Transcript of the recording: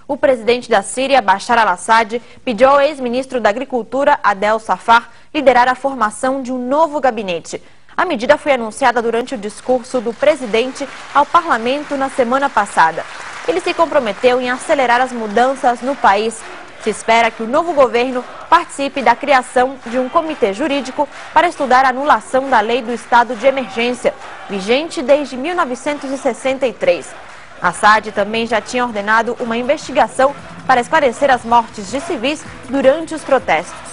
O presidente da Síria, Bashar al-Assad, pediu ao ex-ministro da Agricultura, Adel Safar, liderar a formação de um novo gabinete. A medida foi anunciada durante o discurso do presidente ao parlamento na semana passada. Ele se comprometeu em acelerar as mudanças no país. Se espera que o novo governo participe da criação de um comitê jurídico para estudar a anulação da lei do estado de emergência, vigente desde 1963. Assad também já tinha ordenado uma investigação para esclarecer as mortes de civis durante os protestos.